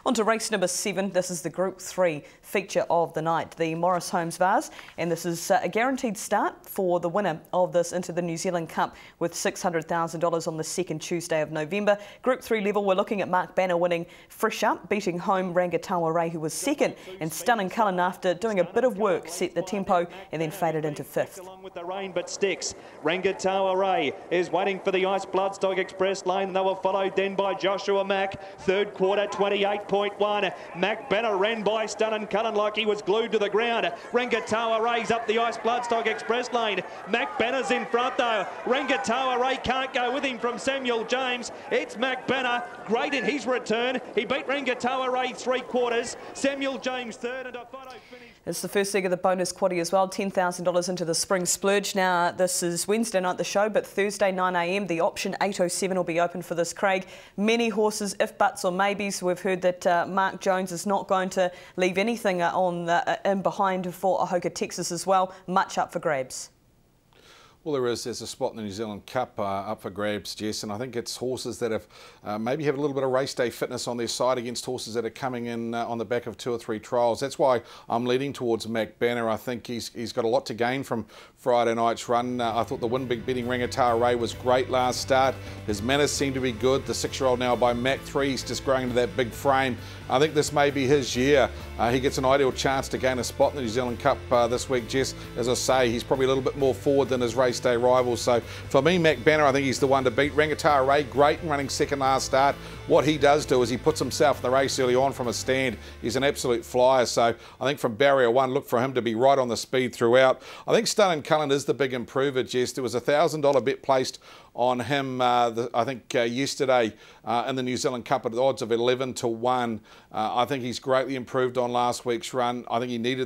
On to race number 7. This is the Group 3 feature of the night, the Morris Homes Vase, and this is a guaranteed start for the winner of this into the New Zealand Cup with $600,000 on the second Tuesday of November. Group 3 level, we're looking at Mark Banner winning fresh up, beating home Rangatawa Ray, who was second, and Stunning Cullen, after doing a bit of work, set the tempo and then faded into fifth. Along with the rain, but sticks. Rangatawa Ray is waiting for the Ice Bloodstock Express lane. They were followed then by Joshua Mack. Third quarter, 28.1. Mac Banner ran by Stunning Cullen like he was glued to the ground. Rangatawa Ray's up the Ice Bloodstock Express lane. Mac Banner's in front though. Rangatawa Ray can't go with him from Samuel James. It's Mac Banner, great in his return. He beat Rangatawa Ray 3/4. Samuel James third, and a photo finish. It's the first leg of the bonus quaddie as well, $10,000 into the Spring Splurge. Now, this is Wednesday night, the show, but Thursday, 9 a.m, the option 807 will be open for this, Craig. Many horses, if buts or maybes. We've heard that Mark Jones is not going to leave anything in behind for Ahoka, Texas as well. Much up for grabs. Well, there's a spot in the New Zealand Cup up for grabs, Jess, and I think it's horses that have maybe have a little bit of race day fitness on their side against horses that are coming in on the back of 2 or 3 trials. That's why I'm leaning towards Mac Banner. I think he's got a lot to gain from Friday night's run. I thought the win beating Rangatawa Ray was great last start. His manners seem to be good. The 6-year-old now by Mac 3, he's just growing into that big frame. I think this may be his year. He gets an ideal chance to gain a spot in the New Zealand Cup this week, Jess. As I say, he's probably a little bit more forward than his race day rivals. So for me, Mac Banner, I think he's the one to beat. Rangatawa Ray, great in running second last start. What he does do is he puts himself in the race early on from a stand. He's an absolute flyer. So I think from barrier 1, look for him to be right on the speed throughout. I think Stunning Cullen is the big improver, Jess. There was a $1,000 bet placed on him, I think yesterday in the New Zealand Cup at the odds of 11 to 1. I think he's greatly improved on last week's run. I think he needed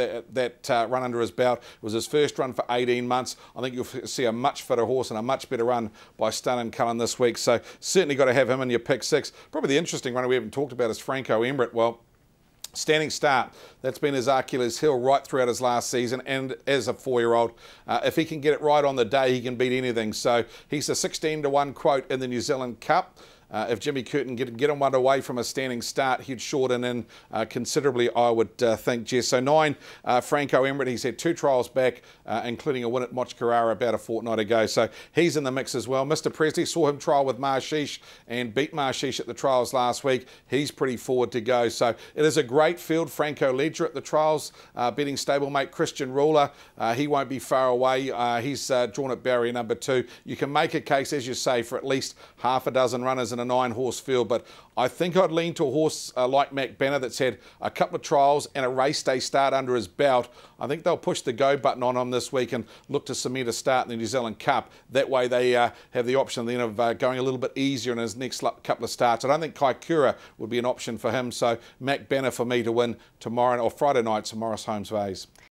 that run under his belt. It was his first run for 18 months. I think you'll see a much fitter horse and a much better run by Stunning Cullen this week. So certainly got to have him in your pick 6. Probably the interesting runner we haven't talked about is Franco Emmerich. Well, standing start, that's been his Achilles heel right throughout his last season, and as a 4-year-old, if he can get it right on the day, he can beat anything. So he's a 16 to 1 quote in the New Zealand Cup. If Jimmy Curtin get him one away from a standing start, he'd shorten in considerably, I would think, Jess. So 9, Franco Emmerich, he's had 2 trials back, including a win at Moch Carrara about a fortnight ago. So he's in the mix as well. Mr. Presley, saw him trial with Marshish and beat Marshish at the trials last week. He's pretty forward to go. So it is a great field. Franco Ledger at the trials, beating stablemate Christian Ruler. He won't be far away. He's drawn at barrier number 2. You can make a case, as you say, for at least half a dozen runners in a 9-horse field, but I think I'd lean to a horse like Mac Banner that's had a couple of trials and a race day start under his belt. I think they'll push the go button on him this week and look to cement a start in the New Zealand Cup. That way they have the option then of going a little bit easier in his next couple of starts. I don't think Kaikoura would be an option for him, so Mac Banner for me to win tomorrow or Friday night to Morris Homes Vase.